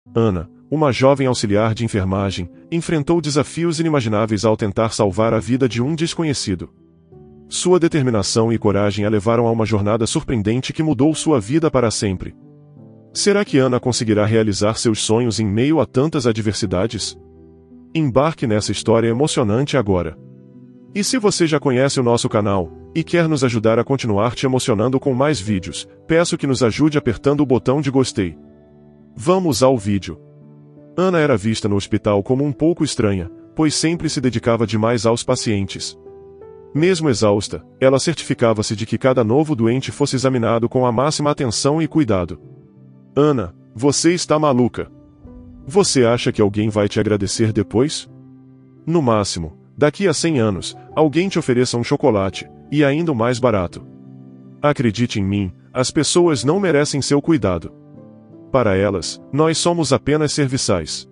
Ana, uma jovem auxiliar de enfermagem, enfrentou desafios inimagináveis ao tentar salvar a vida de um desconhecido. Sua determinação e coragem a levaram a uma jornada surpreendente que mudou sua vida para sempre. Será que Ana conseguirá realizar seus sonhos em meio a tantas adversidades? Embarque nessa história emocionante agora. E se você já conhece o nosso canal, e quer nos ajudar a continuar te emocionando com mais vídeos, peço que nos ajude apertando o botão de gostei. Vamos ao vídeo. Ana era vista no hospital como um pouco estranha, pois sempre se dedicava demais aos pacientes. Mesmo exausta, ela certificava-se de que cada novo doente fosse examinado com a máxima atenção e cuidado. Ana, você está maluca. Você acha que alguém vai te agradecer depois? No máximo, daqui a 100 anos, alguém te ofereça um chocolate, e ainda o mais barato. Acredite em mim, as pessoas não merecem seu cuidado. Para elas, nós somos apenas serviçais.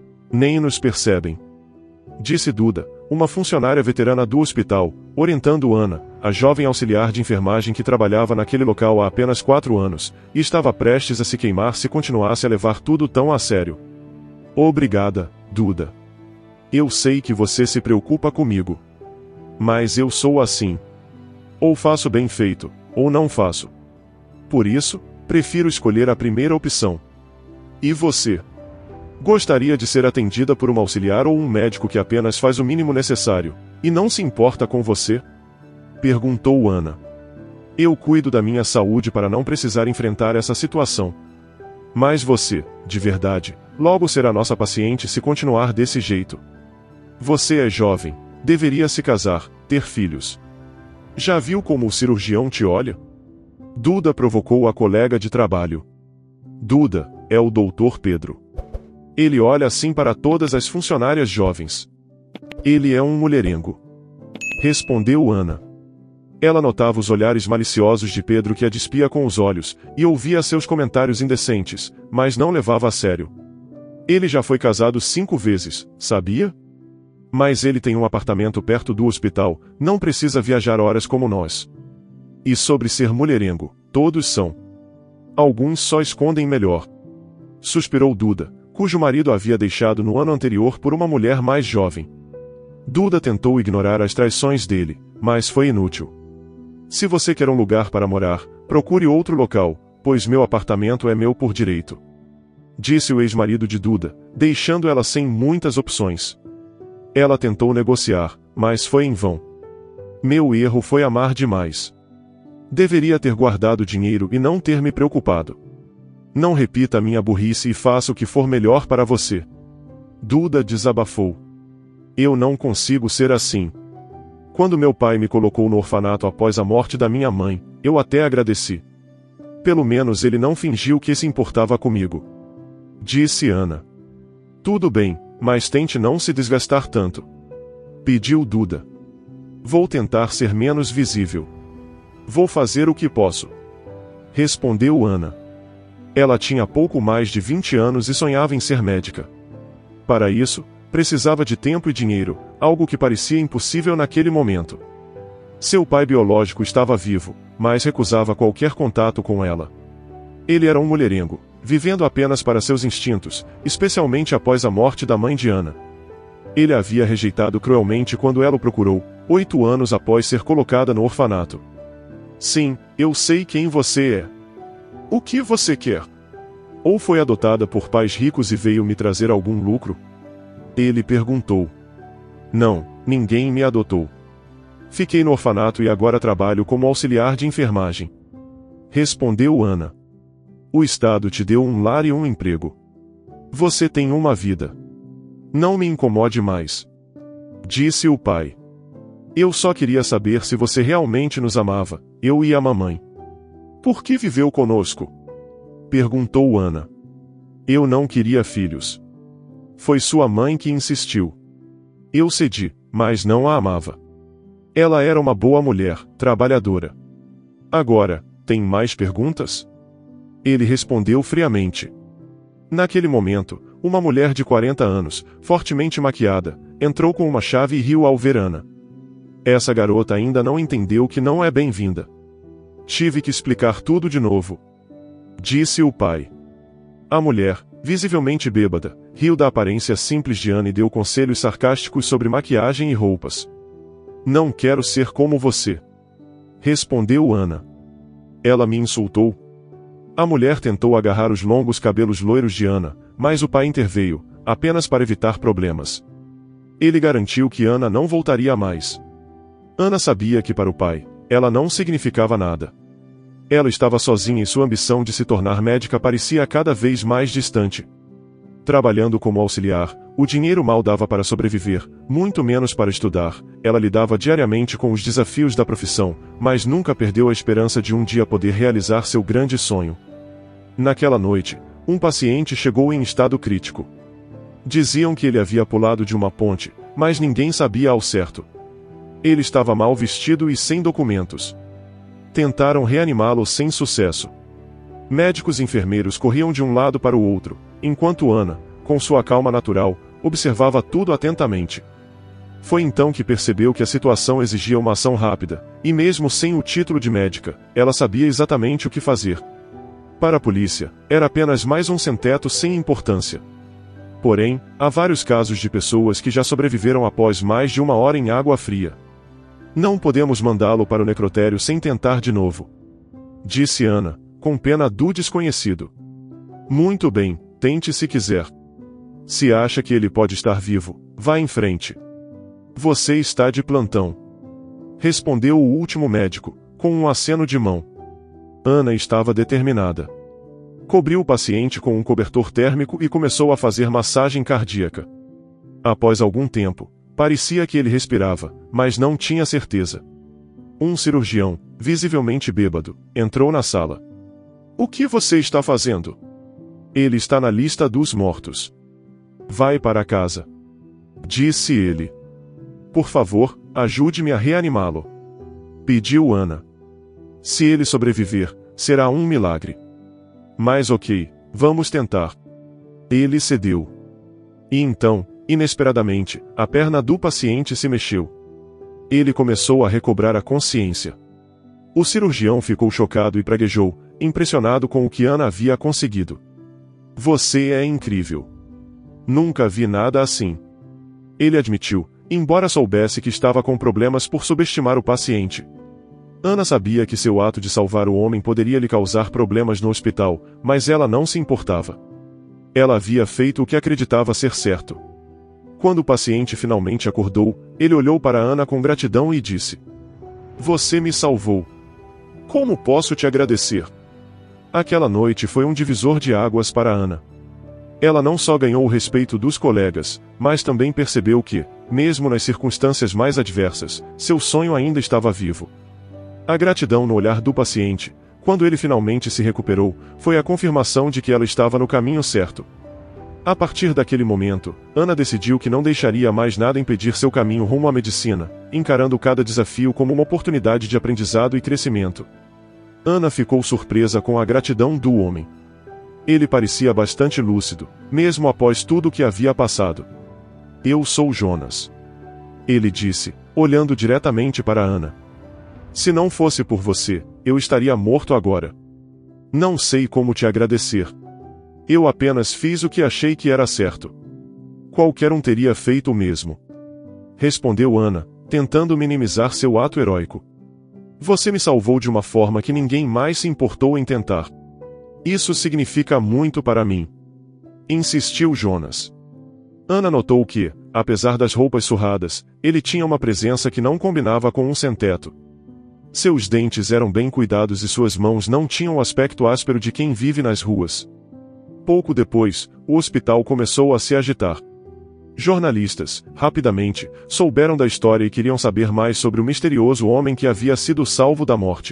Nem nos percebem. Disse Duda, uma funcionária veterana do hospital, orientando Ana, a jovem auxiliar de enfermagem que trabalhava naquele local há apenas 4 anos, e estava prestes a se queimar se continuasse a levar tudo tão a sério. Obrigada, Duda. Eu sei que você se preocupa comigo. Mas eu sou assim. Ou faço bem feito, ou não faço. Por isso, prefiro escolher a primeira opção. E você? Gostaria de ser atendida por uma auxiliar ou um médico que apenas faz o mínimo necessário, e não se importa com você? Perguntou Ana. Eu cuido da minha saúde para não precisar enfrentar essa situação. Mas você, de verdade, logo será nossa paciente se continuar desse jeito. Você é jovem, deveria se casar, ter filhos. Já viu como o cirurgião te olha? Duda provocou a colega de trabalho. Duda, é o Dr. Pedro. Ele olha assim para todas as funcionárias jovens. Ele é um mulherengo. Respondeu Ana. Ela notava os olhares maliciosos de Pedro que a despia com os olhos, e ouvia seus comentários indecentes, mas não levava a sério. Ele já foi casado 5 vezes, sabia? Mas ele tem um apartamento perto do hospital, não precisa viajar horas como nós. E sobre ser mulherengo, todos são. Alguns só escondem melhor. Suspirou Duda, cujo marido havia deixado no ano anterior por uma mulher mais jovem. Duda tentou ignorar as traições dele, mas foi inútil. Se você quer um lugar para morar, procure outro local, pois meu apartamento é meu por direito. Disse o ex-marido de Duda, deixando ela sem muitas opções. Ela tentou negociar, mas foi em vão. Meu erro foi amar demais. Deveria ter guardado dinheiro e não ter me preocupado. Não repita a minha burrice e faça o que for melhor para você. Duda desabafou. Eu não consigo ser assim. Quando meu pai me colocou no orfanato após a morte da minha mãe, eu até agradeci. Pelo menos ele não fingiu que se importava comigo. Disse Ana. Tudo bem, mas tente não se desgastar tanto. Pediu Duda. Vou tentar ser menos visível. Vou fazer o que posso. Respondeu Ana. Ela tinha pouco mais de 20 anos e sonhava em ser médica. Para isso, precisava de tempo e dinheiro, algo que parecia impossível naquele momento. Seu pai biológico estava vivo, mas recusava qualquer contato com ela. Ele era um mulherengo, vivendo apenas para seus instintos, especialmente após a morte da mãe de Ana. Ele a havia rejeitado cruelmente quando ela o procurou, 8 anos após ser colocada no orfanato. Sim, eu sei quem você é. O que você quer? Ou foi adotada por pais ricos e veio me trazer algum lucro? Ele perguntou. Não, ninguém me adotou. Fiquei no orfanato e agora trabalho como auxiliar de enfermagem. Respondeu Ana. O Estado te deu um lar e um emprego. Você tem uma vida. Não me incomode mais. Disse o pai. Eu só queria saber se você realmente nos amava, eu e a mamãe. Por que viveu conosco? Perguntou Ana. Eu não queria filhos. Foi sua mãe que insistiu. Eu cedi, mas não a amava. Ela era uma boa mulher, trabalhadora. Agora, tem mais perguntas? Ele respondeu friamente. Naquele momento, uma mulher de 40 anos, fortemente maquiada, entrou com uma chave e riu ao ver Ana. Essa garota ainda não entendeu que não é bem-vinda. Tive que explicar tudo de novo. Disse o pai. A mulher, Visivelmente bêbada, riu da aparência simples de Ana e deu conselhos sarcásticos sobre maquiagem e roupas. Não quero ser como você, respondeu Ana. Ela me insultou. A mulher tentou agarrar os longos cabelos loiros de Ana, mas o pai interveio, apenas para evitar problemas. Ele garantiu que Ana não voltaria mais. Ana sabia que para o pai, ela não significava nada. Ela estava sozinha e sua ambição de se tornar médica parecia cada vez mais distante. Trabalhando como auxiliar, o dinheiro mal dava para sobreviver, muito menos para estudar. Ela lidava diariamente com os desafios da profissão, mas nunca perdeu a esperança de um dia poder realizar seu grande sonho. Naquela noite, um paciente chegou em estado crítico. Diziam que ele havia pulado de uma ponte, mas ninguém sabia ao certo. Ele estava mal vestido e sem documentos. Tentaram reanimá-lo sem sucesso. Médicos e enfermeiros corriam de um lado para o outro, enquanto Ana, com sua calma natural, observava tudo atentamente. Foi então que percebeu que a situação exigia uma ação rápida, e mesmo sem o título de médica, ela sabia exatamente o que fazer. Para a polícia, era apenas mais um sem-teto sem importância. Porém, há vários casos de pessoas que já sobreviveram após mais de uma hora em água fria. Não podemos mandá-lo para o necrotério sem tentar de novo, disse Ana, com pena do desconhecido. Muito bem, tente se quiser. Se acha que ele pode estar vivo, vá em frente. Você está de plantão, respondeu o último médico, com um aceno de mão. Ana estava determinada. Cobriu o paciente com um cobertor térmico e começou a fazer massagem cardíaca. Após algum tempo, parecia que ele respirava, mas não tinha certeza. Um cirurgião, visivelmente bêbado, entrou na sala. O que você está fazendo? Ele está na lista dos mortos. Vai para casa, disse ele. Por favor, ajude-me a reanimá-lo, pediu Ana. Se ele sobreviver, será um milagre. Mas ok, vamos tentar. Ele cedeu. E então, inesperadamente, a perna do paciente se mexeu. Ele começou a recobrar a consciência. O cirurgião ficou chocado e praguejou, impressionado com o que Ana havia conseguido. Você é incrível. Nunca vi nada assim. Ele admitiu, embora soubesse que estava com problemas por subestimar o paciente. Ana sabia que seu ato de salvar o homem poderia lhe causar problemas no hospital, mas ela não se importava. Ela havia feito o que acreditava ser certo. Quando o paciente finalmente acordou, ele olhou para Ana com gratidão e disse: Você me salvou. Como posso te agradecer? Aquela noite foi um divisor de águas para Ana. Ela não só ganhou o respeito dos colegas, mas também percebeu que, mesmo nas circunstâncias mais adversas, seu sonho ainda estava vivo. A gratidão no olhar do paciente, quando ele finalmente se recuperou, foi a confirmação de que ela estava no caminho certo. A partir daquele momento, Ana decidiu que não deixaria mais nada impedir seu caminho rumo à medicina, encarando cada desafio como uma oportunidade de aprendizado e crescimento. Ana ficou surpresa com a gratidão do homem. Ele parecia bastante lúcido, mesmo após tudo o que havia passado. Eu sou Jonas, ele disse, olhando diretamente para Ana. Se não fosse por você, eu estaria morto agora. Não sei como te agradecer. Eu apenas fiz o que achei que era certo. Qualquer um teria feito o mesmo, respondeu Ana, tentando minimizar seu ato heróico. Você me salvou de uma forma que ninguém mais se importou em tentar. Isso significa muito para mim, insistiu Jonas. Ana notou que, apesar das roupas surradas, ele tinha uma presença que não combinava com um sem-teto. Seus dentes eram bem cuidados e suas mãos não tinham o aspecto áspero de quem vive nas ruas. Pouco depois, o hospital começou a se agitar. Jornalistas, rapidamente, souberam da história e queriam saber mais sobre o misterioso homem que havia sido salvo da morte.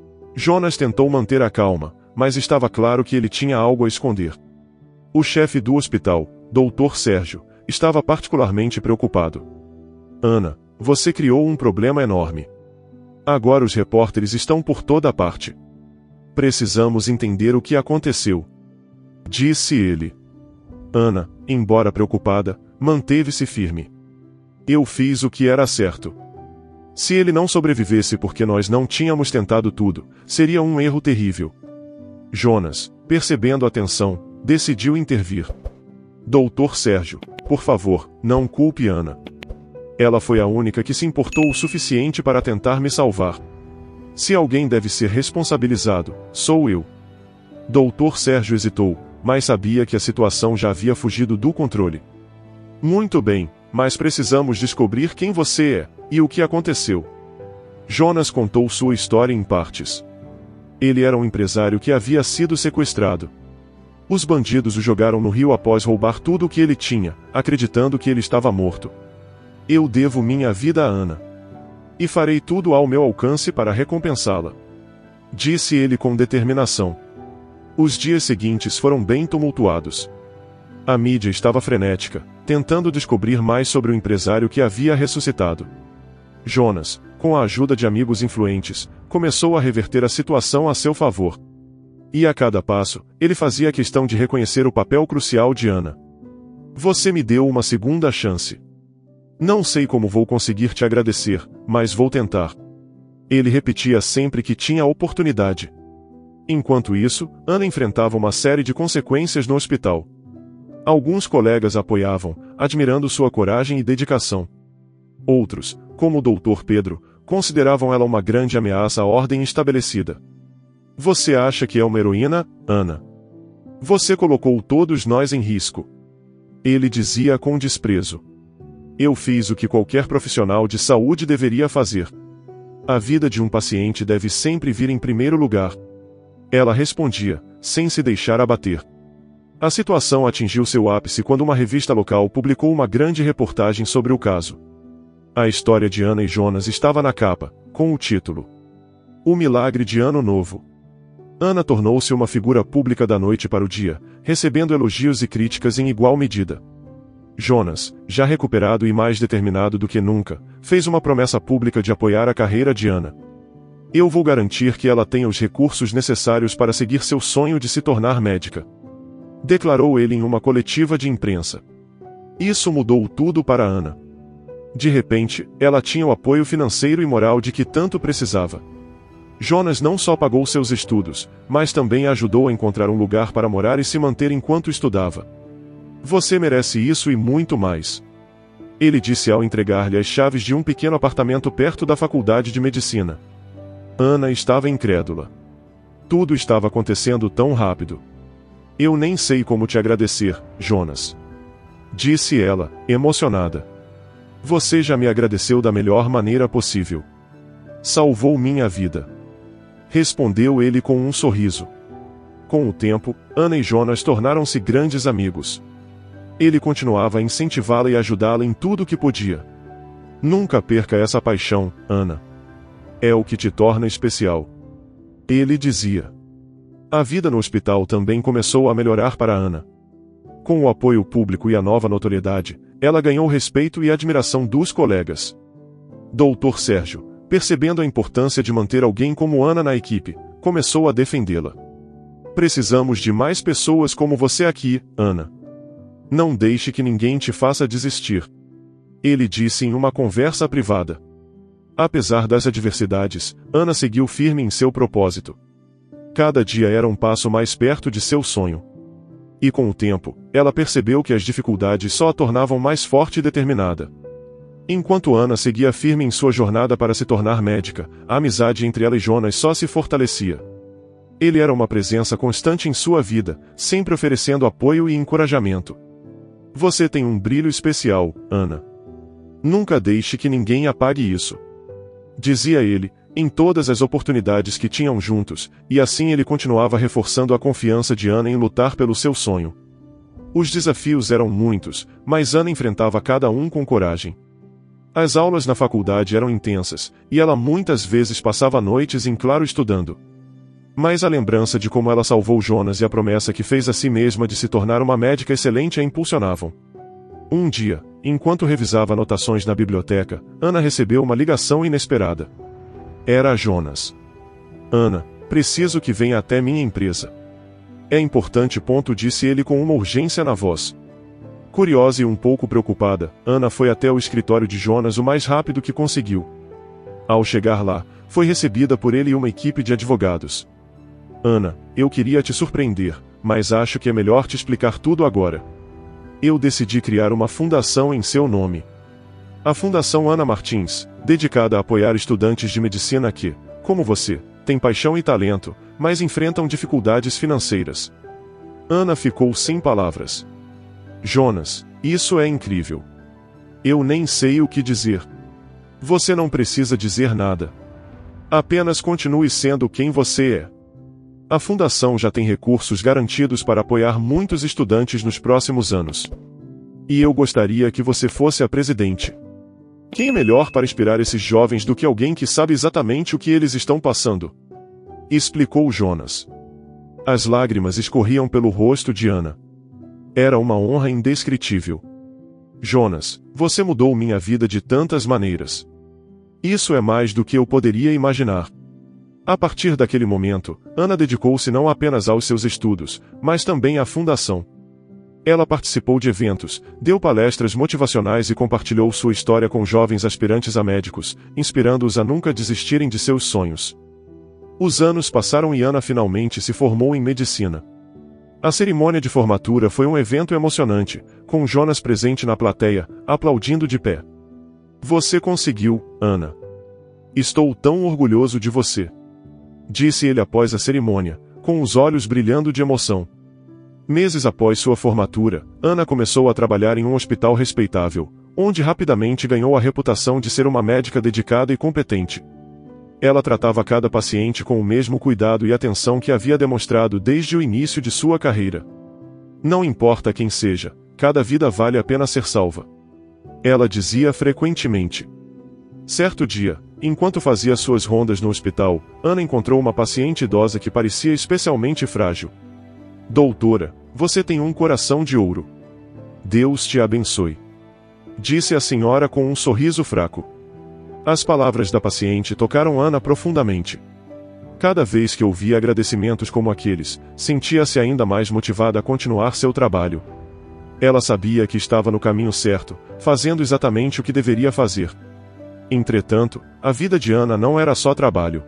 Jonas tentou manter a calma, mas estava claro que ele tinha algo a esconder. O chefe do hospital, Dr. Sérgio, estava particularmente preocupado. Ana, você criou um problema enorme. Agora os repórteres estão por toda parte. Precisamos entender o que aconteceu, disse ele. Ana, embora preocupada, manteve-se firme. Eu fiz o que era certo. Se ele não sobrevivesse porque nós não tínhamos tentado tudo, seria um erro terrível. Jonas, percebendo a tensão, decidiu intervir. Doutor Sérgio, por favor, não culpe Ana. Ela foi a única que se importou o suficiente para tentar me salvar. Se alguém deve ser responsabilizado, sou eu. Doutor Sérgio hesitou, mas sabia que a situação já havia fugido do controle. Muito bem, mas precisamos descobrir quem você é, e o que aconteceu. Jonas contou sua história em partes. Ele era um empresário que havia sido sequestrado. Os bandidos o jogaram no rio após roubar tudo o que ele tinha, acreditando que ele estava morto. Eu devo minha vida a Ana. E farei tudo ao meu alcance para recompensá-la. Disse ele com determinação. Os dias seguintes foram bem tumultuados. A mídia estava frenética, tentando descobrir mais sobre o empresário que havia ressuscitado. Jonas, com a ajuda de amigos influentes, começou a reverter a situação a seu favor. E a cada passo, ele fazia questão de reconhecer o papel crucial de Ana. Você me deu uma segunda chance. Não sei como vou conseguir te agradecer, mas vou tentar. Ele repetia sempre que tinha a oportunidade. Enquanto isso, Ana enfrentava uma série de consequências no hospital. Alguns colegas a apoiavam, admirando sua coragem e dedicação. Outros, como o Dr. Pedro, consideravam ela uma grande ameaça à ordem estabelecida. Você acha que é uma heroína, Ana? Você colocou todos nós em risco. Ele dizia com desprezo. Eu fiz o que qualquer profissional de saúde deveria fazer. A vida de um paciente deve sempre vir em primeiro lugar. Ela respondia, sem se deixar abater. A situação atingiu seu ápice quando uma revista local publicou uma grande reportagem sobre o caso. A história de Ana e Jonas estava na capa, com o título O Milagre de Ano Novo. Ana tornou-se uma figura pública da noite para o dia, recebendo elogios e críticas em igual medida. Jonas, já recuperado e mais determinado do que nunca, fez uma promessa pública de apoiar a carreira de Ana. Eu vou garantir que ela tenha os recursos necessários para seguir seu sonho de se tornar médica. Declarou ele em uma coletiva de imprensa. Isso mudou tudo para Ana. De repente, ela tinha o apoio financeiro e moral de que tanto precisava. Jonas não só pagou seus estudos, mas também a ajudou a encontrar um lugar para morar e se manter enquanto estudava. Você merece isso e muito mais. Ele disse ao entregar-lhe as chaves de um pequeno apartamento perto da faculdade de medicina. Ana estava incrédula. Tudo estava acontecendo tão rápido. Eu nem sei como te agradecer, Jonas. Disse ela, emocionada. Você já me agradeceu da melhor maneira possível. Salvou minha vida. Respondeu ele com um sorriso. Com o tempo, Ana e Jonas tornaram-se grandes amigos. Ele continuava a incentivá-la e ajudá-la em tudo o que podia. Nunca perca essa paixão, Ana. É o que te torna especial. Ele dizia. A vida no hospital também começou a melhorar para Ana. Com o apoio público e a nova notoriedade, ela ganhou respeito e admiração dos colegas. Dr. Sérgio, percebendo a importância de manter alguém como Ana na equipe, começou a defendê-la. Precisamos de mais pessoas como você aqui, Ana. Não deixe que ninguém te faça desistir. Ele disse em uma conversa privada. Apesar das adversidades, Ana seguiu firme em seu propósito. Cada dia era um passo mais perto de seu sonho. E com o tempo, ela percebeu que as dificuldades só a tornavam mais forte e determinada. Enquanto Ana seguia firme em sua jornada para se tornar médica, a amizade entre ela e Jonas só se fortalecia. Ele era uma presença constante em sua vida, sempre oferecendo apoio e encorajamento. Você tem um brilho especial, Ana. Nunca deixe que ninguém apague isso. Dizia ele, em todas as oportunidades que tinham juntos, e assim ele continuava reforçando a confiança de Ana em lutar pelo seu sonho. Os desafios eram muitos, mas Ana enfrentava cada um com coragem. As aulas na faculdade eram intensas, e ela muitas vezes passava noites em claro estudando. Mas a lembrança de como ela salvou Jonas e a promessa que fez a si mesma de se tornar uma médica excelente a impulsionavam. Um dia, enquanto revisava anotações na biblioteca, Ana recebeu uma ligação inesperada. Era Jonas. Ana, preciso que venha até minha empresa. É importante, disse ele com uma urgência na voz. Curiosa e um pouco preocupada, Ana foi até o escritório de Jonas o mais rápido que conseguiu. Ao chegar lá, foi recebida por ele e uma equipe de advogados. Ana, eu queria te surpreender, mas acho que é melhor te explicar tudo agora. Eu decidi criar uma fundação em seu nome. A Fundação Ana Martins, dedicada a apoiar estudantes de medicina que, como você, têm paixão e talento, mas enfrentam dificuldades financeiras. Ana ficou sem palavras. Jonas, isso é incrível. Eu nem sei o que dizer. Você não precisa dizer nada. Apenas continue sendo quem você é. A fundação já tem recursos garantidos para apoiar muitos estudantes nos próximos anos. E eu gostaria que você fosse a presidente. Quem é melhor para inspirar esses jovens do que alguém que sabe exatamente o que eles estão passando? Explicou Jonas. As lágrimas escorriam pelo rosto de Ana. Era uma honra indescritível. Jonas, você mudou minha vida de tantas maneiras. Isso é mais do que eu poderia imaginar. A partir daquele momento, Ana dedicou-se não apenas aos seus estudos, mas também à fundação. Ela participou de eventos, deu palestras motivacionais e compartilhou sua história com jovens aspirantes a médicos, inspirando-os a nunca desistirem de seus sonhos. Os anos passaram e Ana finalmente se formou em medicina. A cerimônia de formatura foi um evento emocionante, com Jonas presente na plateia, aplaudindo de pé. Você conseguiu, Ana. Estou tão orgulhoso de você. Disse ele após a cerimônia, com os olhos brilhando de emoção. Meses após sua formatura, Ana começou a trabalhar em um hospital respeitável, onde rapidamente ganhou a reputação de ser uma médica dedicada e competente. Ela tratava cada paciente com o mesmo cuidado e atenção que havia demonstrado desde o início de sua carreira. Não importa quem seja, cada vida vale a pena ser salva. Ela dizia frequentemente. Certo dia, enquanto fazia suas rondas no hospital, Ana encontrou uma paciente idosa que parecia especialmente frágil. Doutora, você tem um coração de ouro. Deus te abençoe. Disse a senhora com um sorriso fraco. As palavras da paciente tocaram Ana profundamente. Cada vez que ouvia agradecimentos como aqueles, sentia-se ainda mais motivada a continuar seu trabalho. Ela sabia que estava no caminho certo, fazendo exatamente o que deveria fazer. Entretanto, a vida de Ana não era só trabalho.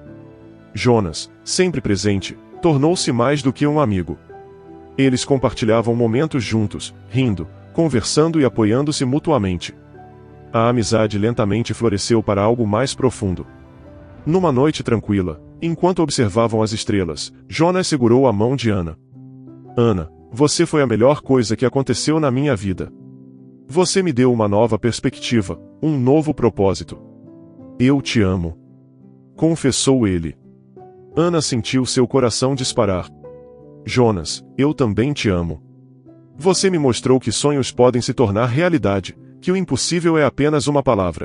Jonas, sempre presente, tornou-se mais do que um amigo. Eles compartilhavam momentos juntos, rindo, conversando e apoiando-se mutuamente. A amizade lentamente floresceu para algo mais profundo. Numa noite tranquila, enquanto observavam as estrelas, Jonas segurou a mão de Ana. Ana, você foi a melhor coisa que aconteceu na minha vida. Você me deu uma nova perspectiva, um novo propósito. Eu te amo. Confessou ele. Ana sentiu seu coração disparar. Jonas, eu também te amo. Você me mostrou que sonhos podem se tornar realidade, que o impossível é apenas uma palavra.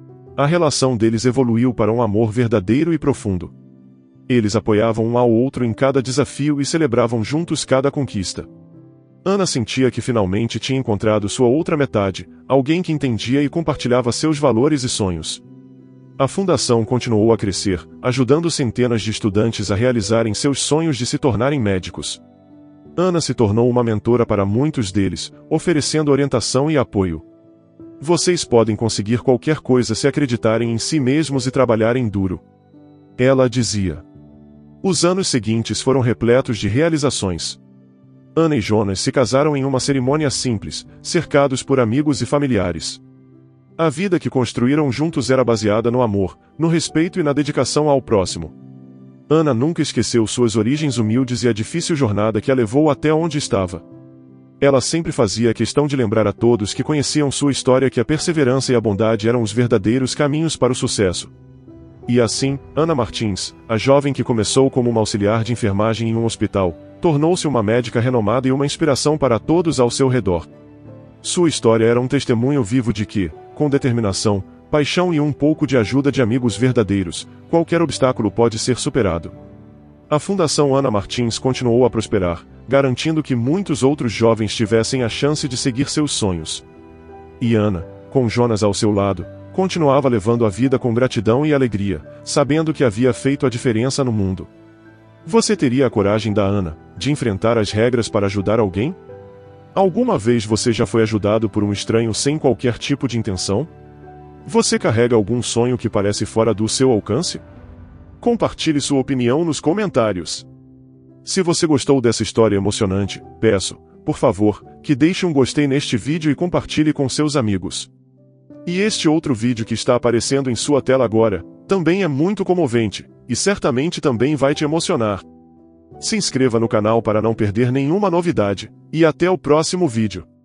A relação deles evoluiu para um amor verdadeiro e profundo. Eles apoiavam um ao outro em cada desafio e celebravam juntos cada conquista. Ana sentia que finalmente tinha encontrado sua outra metade, alguém que entendia e compartilhava seus valores e sonhos. A fundação continuou a crescer, ajudando centenas de estudantes a realizarem seus sonhos de se tornarem médicos. Ana se tornou uma mentora para muitos deles, oferecendo orientação e apoio. Vocês podem conseguir qualquer coisa se acreditarem em si mesmos e trabalharem duro. Ela dizia. Os anos seguintes foram repletos de realizações. Ana e Jonas se casaram em uma cerimônia simples, cercados por amigos e familiares. A vida que construíram juntos era baseada no amor, no respeito e na dedicação ao próximo. Ana nunca esqueceu suas origens humildes e a difícil jornada que a levou até onde estava. Ela sempre fazia questão de lembrar a todos que conheciam sua história que a perseverança e a bondade eram os verdadeiros caminhos para o sucesso. E assim, Ana Martins, a jovem que começou como uma auxiliar de enfermagem em um hospital, tornou-se uma médica renomada e uma inspiração para todos ao seu redor. Sua história era um testemunho vivo de que, com determinação, paixão e um pouco de ajuda de amigos verdadeiros, qualquer obstáculo pode ser superado. A Fundação Ana Martins continuou a prosperar, garantindo que muitos outros jovens tivessem a chance de seguir seus sonhos. E Ana, com Jonas ao seu lado, continuava levando a vida com gratidão e alegria, sabendo que havia feito a diferença no mundo. Você teria a coragem da Ana, de enfrentar as regras para ajudar alguém? Alguma vez você já foi ajudado por um estranho sem qualquer tipo de intenção? Você carrega algum sonho que parece fora do seu alcance? Compartilhe sua opinião nos comentários. Se você gostou dessa história emocionante, peço, por favor, que deixe um gostei neste vídeo e compartilhe com seus amigos. E este outro vídeo que está aparecendo em sua tela agora, também é muito comovente, e certamente também vai te emocionar. Se inscreva no canal para não perder nenhuma novidade, e até o próximo vídeo.